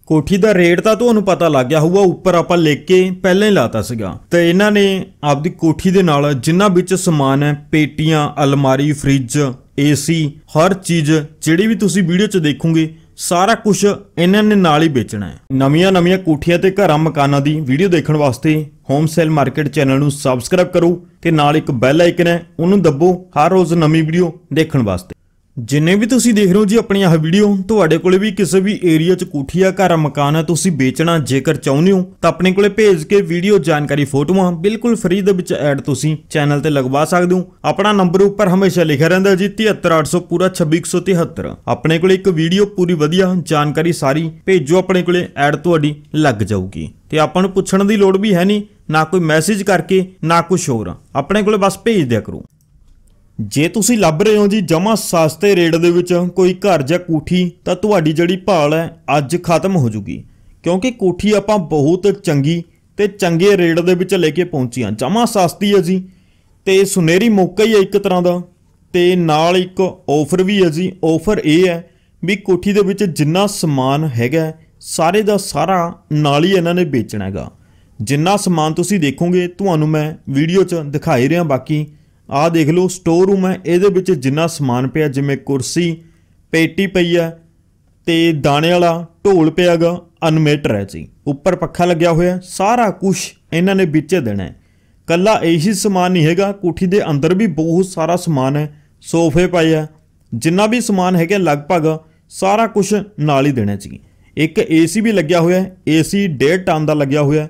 कोठी का रेट तो तुहानूं पता लग गया होगा, उपर आपां लिख के पहले ही लाता सीगा। तो इन्हां ने आपदी कोठी दे नाल जिन्ना विच समान है, पेटियां, अलमारी, फ्रिज, AC, हर चीज़ जिहड़ी भी तुसीं वीडियो च देखोगे सारा कुछ इन्हां ने नाल ही बेचना है। नवीं कोठियां ते घरां मकानां दी वीडियो देखण वास्ते होम सेल मार्केट चैनल नूं सबसक्राइब करो ते नाल एक बैल आइकन है उहनूं दबो हर रोज़ नवीं वीडियो देखण वास्ते। जिन्ने भी तुसीं देख रहे हो जी अपनी आह वीडियो, तुहाडे कोले भी किसी भी एरिया च कोठी या घर मकान है तुसीं बेचना जेकर चाहुंदे हो तो अपने कोले भेज के वीडियो जानकारी फोटोआं बिल्कुल फ्री दे विच ऐड तुसीं चैनल ते लगवा सकदे हो। अपना नंबर उपर हमेशा लिखिआ रहिंदा जी 73800 पूरा 26173। अपने कोले एक वीडियो पूरी वधिया जानकारी सारी भेजो, अपने कोले ऐड तुहाडी लग जाऊगी ते आपां नूं पुछण दी लोड़ भी है नहीं, ना कोई मैसेज करके ना कुछ होर, अपने कोले बस भेज दिया करो। जे तुसीं लभ रहे हो जी जमा सस्ते रेट दे विच कोई घर जां कोठी तां तुहाडी जिहड़ी भाल है अज खत्म हो जूगी, क्योंकि कोठी आपां बहुत चंगी ते चंगे रेट दे विच लेके पहुंचे हां। जमा सस्ती है जी ते सुनहरी मौका ही है एक तरह दा, ते नाल एक ऑफर भी है जी। ऑफर यह है भी कोठी दे विच जिन्ना समान हैगा सारे दा सारा नाल ही इन्हां ने बेचना हैगा। जिन्ना समान तुसीं देखोगे तुहानूं मैं वीडियो च दिखा ही रहा। बाकी आ देख लो स्टोर रूम है, ये विच जिन्ना समान पिया जिमें कुर्सी, पेटी पई है ते दाने वाला ढोल पिया गा, अनमीटर है जी, उपर पक्खा लग्या होया, सारा कुछ इन्हां ने विचे देना है। कल्ला यही समान नहीं हैगा, कोठी दे अंदर भी बहुत सारा समान है, सोफे पए है, जिन्ना भी समान है लगभग सारा कुछ नाल ही देना जी। एक AC भी लग्या होया, AC 1.5 टन का लग्या होया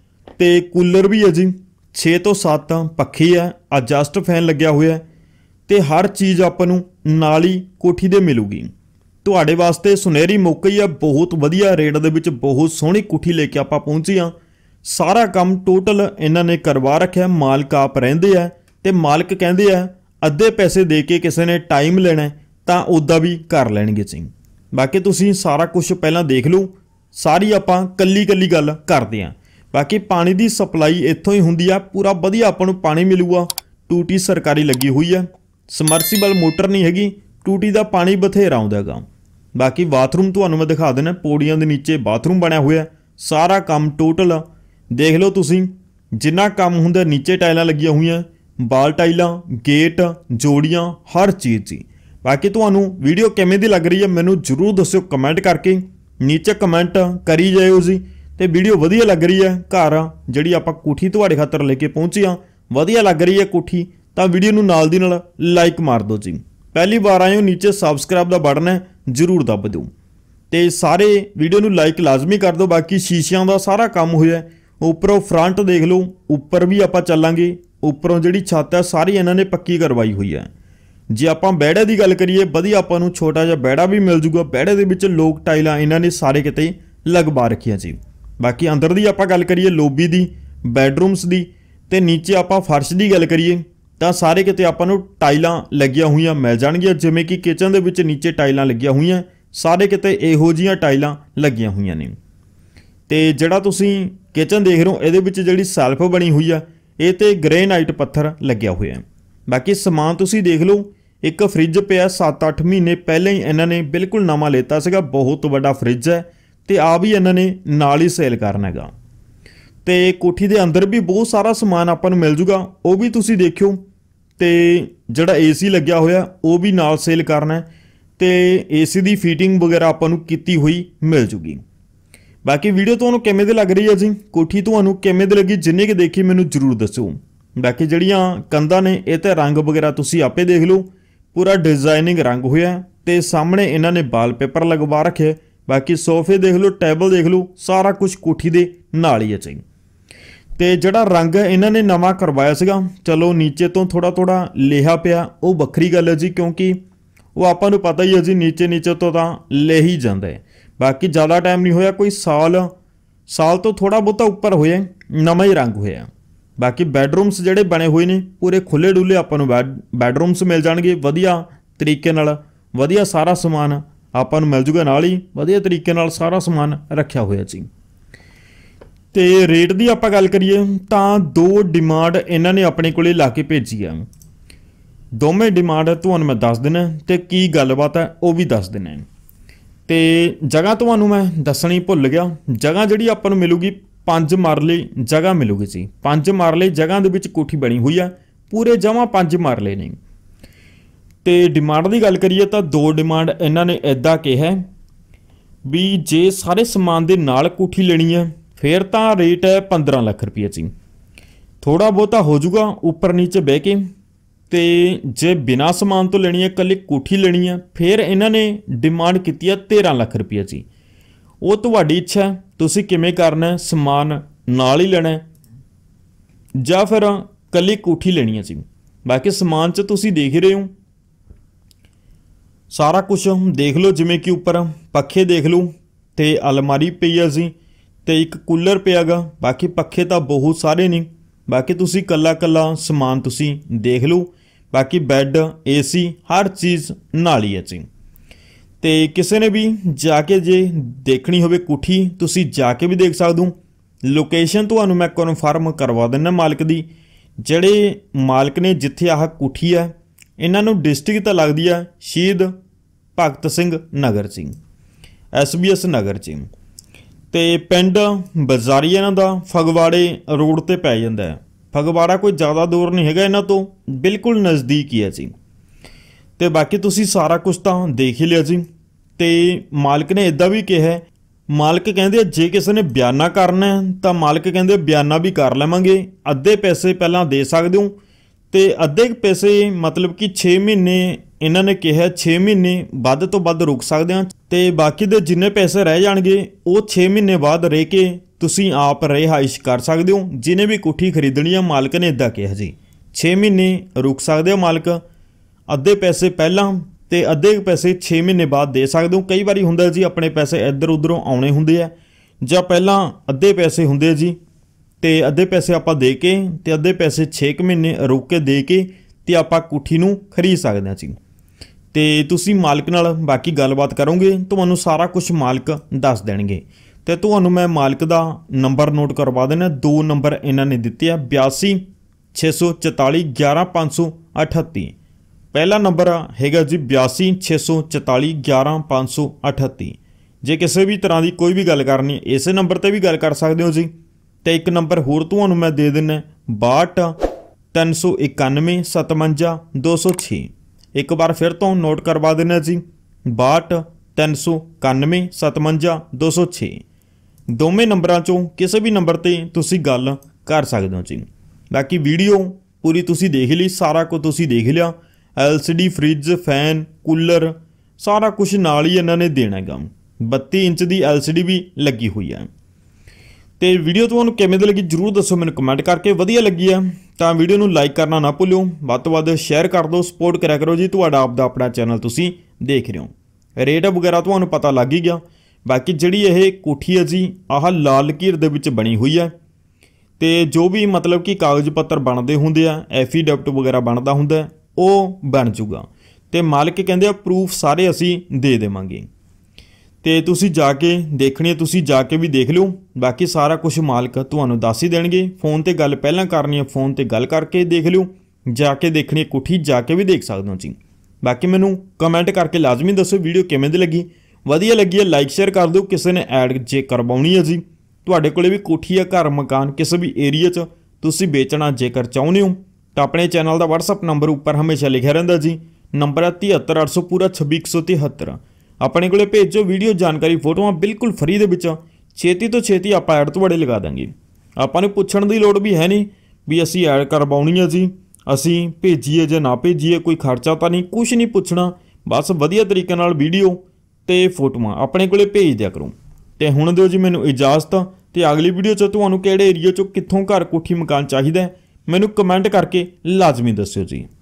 ते कूलर भी है जी, 6 तो 7 पक्षी है, एडजस्ट फैन लग्या हुआ है ते हर चीज़ आपां नूं नाल ही कोठी दे मिलूगी। तुहाडे वास्ते सुनहरी मौका ही है, बहुत वधिया रेट दे विच बहुत सोहणी कोठी लेके आपां पहुंचे हां। सारा काम टोटल इन्हां ने करवा रखिआ, मालक आप रहिंदे आ ते मालक कहंदे आ अद्धे पैसे दे के किसी ने टाइम लेना तां उदा भी कर लैणगे जी। बाकी तुसीं सारा कुछ पहलां देख लो, सारी आपां कल्ली कल्ली गल करदे हां। बाकी पानी की सप्लाई इत्थों ही हुंदी आ, पूरा वधिया आपां नूं पानी मिलूगा। टूटी सरकारी लगी हुई है, समरसीबल मोटर नहीं हैगी, टूटी का पानी बथेरा आउंदा हैगा। बाकी बाथरूम तुहानूं मैं दिखा देना, पौड़ियां दे नीचे बाथरूम बनया हुआ है। सारा काम टोटल देख लो तुसीं, जिन्ना काम हुंदा नीचे टाइलां लगियां हुई, बाल टाइलां, गेट, जोड़ियां, हर चीज़ जी। बाकी तुहानूं वीडियो किवें दी लग रही है मैनूं जरूर दस्सिओ कमेंट करके, नीचे कमेंट करी जाओ जी। तो वीडियो वधिया लग रही है, घर जिहड़ी आपां कोठी तुहाडे खातर लेके पहुंचे हां वधिया लग रही है कोठी, तो वीडियो नूं नाल दी नाल लाइक मार दो जी। पहली बार आए हो नीचे सबसक्राइब का बटन है जरूर दब दो ते सारे वीडियो नूं लाइक लाजमी कर दो। बाकी शीशियां का सारा काम होया, उपरों फ्रंट देख लो, उपर भी आपां चलांगे, उपरों जिहड़ी छत है सारी इन्हां ने पक्की करवाई हुई है। जे आपां बैड़े की गल करिए वधिया आपां नूं छोटा जिहा बैड़ा भी मिल जूगा, बैड़े दे विच लोक टाइलां इन्हां ने सारे किते लगवा रखियां जी। बाकी अंदर दी आपां गल करिए लोबी दी, बैडरूम्स दी ते नीचे आपां फर्श की गल करिए तो सारे किते आपां नूं टाइलां लगियां हुई मिल जाणगियां, जिवें कि किचन दे विच नीचे टाइलां लगियां हुई, सारे किते इहो जिहियां टाइलां लगियां हुई ने। ते जिहड़ा तुसीं किचन देख रहे हो इहदे विच जिहड़ी सैल्फ बनी हुई है ये ते ग्रेनाइट पत्थर लग्या होया। बाकी समान तुसीं देख लो, एक फ्रिज पिया 7-8 महीने पहले ही इन्हां ने बिल्कुल नवां लेता सीगा, बहुत वड्डा फ्रिज है ते आ भी इन्हां ने नाल ही सेल करना हैगा। ते कोठी दे अंदर भी बहुत सारा समान आपां नूं मिल जूगा, वो भी तुसीं देखियो। ते जिहड़ा AC लग्या होया वो भी नाल सेल करना है ते AC दी फिटिंग वगैरह आपां नूं कीती हुई मिल जूगी। बाकी वीडियो तुहानूं किवें दी लग रही है जी, कोठी तुहानूं किवें दी लगी, जिन्ने कि देखी मैनूं जरूर दस्सो। बाकी जिहड़ियां कंधां ने इह ते रंग वगैरह तुसीं आपे देख लो, पूरा डिजाइनिंग रंग होया ते सामने इन्हां ने वालपेपर लगवा रखे। बाकी सोफे देख लो, टेबल देख लो, सारा कुछ कोठी दे नाल ही है जी। ते जिहड़ा रंग इन्हां ने नवां करवाया सीगा, चलो नीचे तो थोड़ा थोड़ा लेहा पिया वो वक्री गल है जी, क्योंकि वो आपां नूं पता ही है जी नीचे नीचे तो ले ही जांदा है। बाकी ज़्यादा टाइम नहीं होया, कोई साल तो थोड़ा बहुता उपर होया, नवां ही रंग होया। बाकी बैडरूम्स जिहड़े बने हुए ने पूरे खुले डुले आपां नूं बैडरूम्स मिल जाणगे, वधिया तरीके नाल वधिया सारा समान आपां नूं मिल जूगा, नाल ही वधिया तरीके नाल सारा समान रखिया होया जी। ते रेट की आपां गल करिए तां 2 डिमांड इन्हां ने अपने कोले ला के भेजी है। दोवें डिमांड तुहानूं मैं दस देना ते की गलबात है वो भी दस देना। ਤੇ ਜਗ੍ਹਾ ਤੁਹਾਨੂੰ ਮੈਂ ਦੱਸਣੀ ਭੁੱਲ ਗਿਆ। ਜਗ੍ਹਾ ਜਿਹੜੀ ਆਪਾਂ ਨੂੰ ਮਿਲੂਗੀ 5 ਮਰਲੇ ਜਗ੍ਹਾ ਮਿਲੂਗੀ ਜੀ। 5 ਮਰਲੇ ਜਗ੍ਹਾ ਦੇ ਵਿੱਚ ਕੋਠੀ ਬਣੀ ਹੋਈ ਆ, ਪੂਰੇ ਜਮਾਂ 5 ਮਰਲੇ ਨੇ। ਤੇ ਡਿਮਾਂਡ ਦੀ ਗੱਲ ਕਰੀਏ ਤਾਂ 2 ਡਿਮਾਂਡ ਇਹਨਾਂ ਨੇ ਇੱਦਾਂ ਕਿਹਾ ਵੀ ਜੇ ਸਾਰੇ ਸਮਾਨ ਦੇ ਨਾਲ ਕੋਠੀ ਲੈਣੀ ਹੈ ਫਿਰ ਤਾਂ ਰੇਟ ਹੈ 15 ਲੱਖ ਰੁਪਏ ਜੀ। ਥੋੜਾ ਬਹੁਤਾ ਹੋ ਜਾਊਗਾ ਉੱਪਰ ਨੀਚੇ ਬਹਿ ਕੇ। ਤੇ ਜੇ ਬਿਨਾਂ ਸਮਾਨ ਤੋਂ ਲੈਣੀ ਹੈ, ਇਕੱਲੀ ਕੋਠੀ ਲੈਣੀ ਹੈ, ਫਿਰ ਇਹਨਾਂ ਨੇ ਡਿਮਾਂਡ ਕੀਤੀ ਹੈ 13 ਲੱਖ ਰੁਪਏ ਜੀ। ਉਹ ਤੁਹਾਡੀ ਇੱਛਾ ਹੈ, ਤੁਸੀਂ ਕਿਵੇਂ ਕਰਨਾ ਹੈ, ਸਮਾਨ ਨਾਲ ਹੀ ਲੈਣਾ ਜਾਂ ਫਿਰ ਇਕੱਲੀ ਕੋਠੀ ਲੈਣੀ ਹੈ ਜੀ। ਬਾਕੀ ਸਮਾਨ 'ਚ ਤੁਸੀਂ ਦੇਖ ਹੀ ਰਹੇ ਹੋ, ਸਾਰਾ ਕੁਛ ਦੇਖ ਲਓ, ਜਿਵੇਂ ਕਿ ਉੱਪਰ ਪੱਖੇ ਦੇਖ ਲਓ ਤੇ ਅਲਮਾਰੀ ਪਈ ਆ ਜੀ ਤੇ ਇੱਕ ਕੂਲਰ ਪਿਆ ਗਾ। ਬਾਕੀ ਪੱਖੇ ਤਾਂ ਬਹੁਤ ਸਾਰੇ ਨੇ, ਬਾਕੀ ਤੁਸੀਂ ਕੱਲਾ ਕੱਲਾ ਸਮਾਨ ਤੁਸੀਂ ਦੇਖ ਲਓ। ਬਾਕੀ ਬੈੱਡ, AC ਹਰ ਚੀਜ਼ ਨਾਲ ਹੀ ਹੈ ਜੀ। ਤੇ ਕਿਸੇ ਨੇ ਵੀ ਜਾ ਕੇ ਜੇ ਦੇਖਣੀ ਹੋਵੇ ਕੋਠੀ, ਤੁਸੀਂ ਜਾ ਕੇ ਵੀ ਦੇਖ ਸਕਦੇ ਹੋ। ਲੋਕੇਸ਼ਨ ਤੁਹਾਨੂੰ ਮੈਂ ਕਨਫਰਮ ਕਰਵਾ ਦਿੰਦਾ ਮਾਲਕ ਦੀ। ਜਿਹੜੇ ਮਾਲਕ ਨੇ ਜਿੱਥੇ ਆਹ ਕੋਠੀ ਹੈ, ਇਹਨਾਂ ਨੂੰ ਡਿਸਟ੍ਰਿਕਟ ਤਾਂ ਲੱਗਦੀ ਆ ਸ਼ਹੀਦ ਭਗਤ ਸਿੰਘ ਨਗਰ ਜੀ, SBS ਨਗਰ ਜੀ। ਤੇ ਪਿੰਡ ਬਜ਼ਾਰੀ ਇਹਨਾਂ ਦਾ ਫਗਵਾੜੇ ਰੋਡ ਤੇ ਪੈ ਜਾਂਦਾ ਹੈ। ਫਗਵਾੜਾ ਕੋਈ ਜ਼ਿਆਦਾ ਦੂਰ ਨਹੀਂ ਹੈਗਾ ਇਹਨਾਂ ਤੋਂ, ਬਿਲਕੁਲ ਨਜ਼ਦੀਕ ਹੀ ਹੈ ਜੀ। ਤੇ ਬਾਕੀ ਤੁਸੀਂ ਸਾਰਾ ਕੁਝ ਤਾਂ ਦੇਖ ਹੀ ਲਿਆ ਜੀ। ਤੇ ਮਾਲਕ ਨੇ ਇੱਦਾਂ ਵੀ ਕਿਹਾ, ਮਾਲਕ ਕਹਿੰਦੇ ਜੇ ਕਿਸੇ ਨੇ ਬਿਆਨਾ ਕਰਨਾ ਤਾਂ ਮਾਲਕ ਕਹਿੰਦੇ ਬਿਆਨਾ ਵੀ ਕਰ ਲਵਾਂਗੇ। ਅੱਧੇ ਪੈਸੇ ਪਹਿਲਾਂ ਦੇ ਸਕਦੇ ਹੋ ਤੇ ਅੱਧੇ ਪੈਸੇ ਮਤਲਬ ਕਿ 6 ਮਹੀਨੇ ਇਹਨਾਂ ਨੇ ਕਿਹਾ, 6 ਮਹੀਨੇ ਵੱਧ ਤੋਂ ਵੱਧ ਰੁਕ ਸਕਦੇ ਹਾਂ। ਤੇ ਬਾਕੀ ਦੇ ਜਿੰਨੇ ਪੈਸੇ ਰਹਿ ਜਾਣਗੇ ਉਹ 6 ਮਹੀਨੇ ਬਾਅਦ ਰਹਿ ਕੇ ਤੁਸੀਂ ਆਪ ਰਿਹਾਇਸ਼ ਕਰ ਸਕਦੇ ਹੋ। ਜਿਹਨੇ ਵੀ ਕੋਠੀ ਖਰੀਦਣੀ ਆ, ਮਾਲਕ ਨੇ ਇੱਦਾਂ ਕਿਹਾ ਜੀ 6 ਮਹੀਨੇ ਰੁਕ ਸਕਦੇ ਹੋ ਮਾਲਕ, ਅੱਧੇ ਪੈਸੇ ਪਹਿਲਾਂ ਤੇ ਅੱਧੇ ਪੈਸੇ 6 ਮਹੀਨੇ ਬਾਅਦ ਦੇ ਸਕਦੇ ਹੋ। ਕਈ ਵਾਰੀ ਹੁੰਦਾ ਜੀ ਆਪਣੇ ਪੈਸੇ ਇੱਧਰ ਉੱਧਰੋਂ ਆਉਣੇ ਹੁੰਦੇ ਆ, ਜਾਂ ਪਹਿਲਾਂ ਅੱਧੇ ਪੈਸੇ ਹੁੰਦੇ ਜੀ ਤੇ ਅੱਧੇ ਪੈਸੇ ਆਪਾਂ ਦੇ ਕੇ ਤੇ ਅੱਧੇ ਪੈਸੇ 6 ਮਹੀਨੇ ਰੁਕ ਕੇ ਦੇ ਕੇ ਤੇ ਆਪਾਂ ਕੋਠੀ ਨੂੰ ਖਰੀਦ ਸਕਦੇ ਹਾਂ ਜੀ। ਤੇ ਤੁਸੀਂ ਮਾਲਕ ਨਾਲ ਬਾਕੀ ਗੱਲਬਾਤ ਕਰੋਗੇ, ਤੁਹਾਨੂੰ ਸਾਰਾ ਕੁਝ ਮਾਲਕ ਦੱਸ ਦੇਣਗੇ। ਤੇ ਤੁਹਾਨੂੰ ਮੈਂ ਮਾਲਕ ਦਾ ਨੰਬਰ ਨੋਟ ਕਰਵਾ ਦੇਣਾ। 2 ਨੰਬਰ ਇਹਨਾਂ ਨੇ ਦਿੱਤੇ ਆ, 82 644 11 538। ਪਹਿਲਾ ਨੰਬਰ ਹੈਗਾ ਜੀ 82 644 11 538। ਜੇ ਕਿਸੇ ਵੀ ਤਰ੍ਹਾਂ ਦੀ ਕੋਈ ਵੀ ਗੱਲ ਕਰਨੀ ਇਸੇ ਨੰਬਰ ਤੇ ਵੀ ਗੱਲ ਕਰ ਸਕਦੇ ਹੋ ਜੀ। ਤੇ ਇੱਕ ਨੰਬਰ ਹੋਰ ਤੁਹਾਨੂੰ ਮੈਂ ਦੇ ਦਿੰਦਾ 62 391 57 206। ਇੱਕ ਵਾਰ ਫਿਰ ਤੋਂ ਨੋਟ ਕਰਵਾ ਦੇਣਾ ਜੀ 62 391 57 206। ਦੋਵੇਂ ਨੰਬਰਾਂ 'ਚੋਂ ਕਿਸੇ ਵੀ ਨੰਬਰ ਤੇ ਤੁਸੀਂ ਗੱਲ ਕਰ ਸਕਦੇ ਹੋ ਜੀ। ਬਾਕੀ ਵੀਡੀਓ ਪੂਰੀ ਤੁਸੀਂ ਦੇਖ ਲਈ, ਸਾਰਾ ਕੁਝ ਤੁਸੀਂ ਦੇਖ ਲਿਆ। LCD ਫ੍ਰਿਜ, ਫੈਨ, ਕੂਲਰ ਸਾਰਾ ਕੁਝ ਨਾਲ ਹੀ ਇਹਨਾਂ ਨੇ ਦੇਣਾ ਹੈਗਾ। 32 ਇੰਚ ਦੀ LCD ਵੀ ਲੱਗੀ ਹੋਈ ਹੈ। ਤੇ ਵੀਡੀਓ ਤੁਹਾਨੂੰ ਕਿਵੇਂ ਦੀ ਲੱਗੀ ਜਰੂਰ ਦੱਸੋ ਮੈਨੂੰ ਕਮੈਂਟ ਕਰਕੇ। ਵਧੀਆ ਲੱਗੀ ਆ ਤਾਂ ਵੀਡੀਓ ਨੂੰ ਲਾਈਕ ਕਰਨਾ ਨਾ ਭੁੱਲਿਓ, ਵੱਧ ਤੋਂ ਵੱਧ ਸ਼ੇਅਰ ਕਰ ਦਿਓ, ਸਪੋਰਟ ਕਰਿਆ ਕਰੋ ਜੀ। ਤੁਹਾਡਾ ਆਪਦਾ ਆਪਣਾ ਚੈਨਲ ਤੁਸੀਂ ਦੇਖ ਰਹੇ ਹੋ। ਰੇਟ ਵਗੈਰਾ ਤੁਹਾਨੂੰ ਪਤਾ ਲੱਗ ਹੀ ਗਿਆ। ਬਾਕੀ ਜਿਹੜੀ ਇਹ ਕੋਠੀ ਹੈ ਜੀ, ਆਹ ਲਾਲ ਲਕੀਰ ਦੇ ਵਿੱਚ ਬਣੀ ਹੋਈ ਹੈ। ਤੇ ਜੋ ਵੀ ਮਤਲਬ ਕਿ ਕਾਗਜ਼ ਪੱਤਰ ਬਣਦੇ ਹੁੰਦੇ ਆ, ਐਫੀਡੈਵਿਟ ਵਗੈਰਾ ਬਣਦਾ ਹੁੰਦਾ, ਉਹ ਬਣ ਜੂਗਾ। ਤੇ ਮਾਲਕ ਕਹਿੰਦੇ ਆ ਪ੍ਰੂਫ ਸਾਰੇ ਅਸੀਂ ਦੇ ਦੇਵਾਂਗੇ। ਤੇ ਤੁਸੀਂ ਜਾ ਕੇ ਦੇਖਣੀ ਹੈ, ਤੁਸੀਂ ਜਾ ਕੇ ਵੀ ਦੇਖ ਲਿਓ। ਬਾਕੀ ਸਾਰਾ ਕੁਝ ਮਾਲਕ ਤੁਹਾਨੂੰ ਦੱਸ ਹੀ ਦੇਣਗੇ। ਫੋਨ ਤੇ ਗੱਲ ਪਹਿਲਾਂ ਕਰਨੀ ਹੈ, ਫੋਨ ਤੇ ਗੱਲ ਕਰਕੇ ਦੇਖ ਲਿਓ। ਜਾ ਕੇ ਦੇਖਣੀ ਹੈ ਕੋਠੀ, ਜਾ ਕੇ ਵੀ ਦੇਖ ਸਕਦੇ ਹੋ ਜੀ। ਬਾਕੀ ਮੈਨੂੰ ਕਮੈਂਟ ਕਰਕੇ ਲਾਜ਼ਮੀ ਦੱਸੋ ਵੀਡੀਓ ਕਿਵੇਂ ਦੀ ਲੱਗੀ। ਵਧੀਆ ਲੱਗੀ ਹੈ ਲਾਈਕ ਸ਼ੇਅਰ ਕਰ ਦਿਓ। ਕਿਸੇ ਨੇ ਐਡ ਜੇ ਕਰਵਾਉਣੀ ਹੈ ਜੀ, ਤੁਹਾਡੇ ਕੋਲੇ ਵੀ ਕੋਠੀ ਹੈ, ਘਰ ਮਕਾਨ ਕਿਸੇ ਵੀ ਏਰੀਆ 'ਚ ਤੁਸੀਂ ਵੇਚਣਾ ਜੇਕਰ ਚਾਹੁੰਦੇ ਹੋ ਤਾਂ ਆਪਣੇ ਚੈਨਲ ਦਾ WhatsApp ਨੰਬਰ ਉੱਪਰ ਹਮੇਸ਼ਾ ਲਿਖਿਆ ਰਹਿੰਦਾ ਜੀ। ਨੰਬਰ ਹੈ 73800 ਪੂਰਾ 26173। ਆਪਣੇ ਕੋਲੇ ਭੇਜੋ ਵੀਡੀਓ ਜਾਣਕਾਰੀ, ਫੋਟੋਆਂ ਬਿਲਕੁਲ ਫਰੀ ਦੇ ਵਿੱਚ। ਛੇਤੀ ਤੋਂ ਛੇਤੀ ਆਪਾਂ ਐਡ ਤੁਹਾਡੇ ਲਗਾ ਦਾਂਗੇ। ਆਪਾਂ ਨੂੰ ਪੁੱਛਣ ਦੀ ਲੋੜ ਵੀ ਹੈ ਨਹੀਂ ਵੀ ਅਸੀਂ ਐਡ ਕਰਵਾਉਣੀ ਹੈ ਜੀ, ਅਸੀਂ ਭੇਜੀਏ ਜਾਂ ਨਾ ਭੇਜੀਏ, ਕੋਈ ਖਰਚਾ ਤਾਂ ਨਹੀਂ, ਕੁਛ ਨਹੀਂ ਪੁੱਛਣਾ। ਬਸ ਵਧੀਆ ਤਰੀਕੇ ਨਾਲ ਵੀਡੀਓ ਤੇ ਫੋਟੋਆਂ ਆਪਣੇ ਕੋਲੇ ਭੇਜ ਦਿਆ ਕਰੋ। ਤੇ ਹੁਣ ਦਿਓ ਜੀ ਮੈਨੂੰ ਇਜਾਜ਼ਤ। ਤੇ ਅਗਲੀ ਵੀਡੀਓ 'ਚ ਤੁਹਾਨੂੰ ਕਿਹੜੇ ਏਰੀਆ 'ਚੋਂ ਕਿੱਥੋਂ ਘਰ ਕੋਠੀ ਮਕਾਨ ਚਾਹੀਦਾ ਮੈਨੂੰ ਕਮੈਂਟ ਕਰਕੇ ਲਾਜ਼ਮੀ ਦੱਸਿਓ ਜੀ।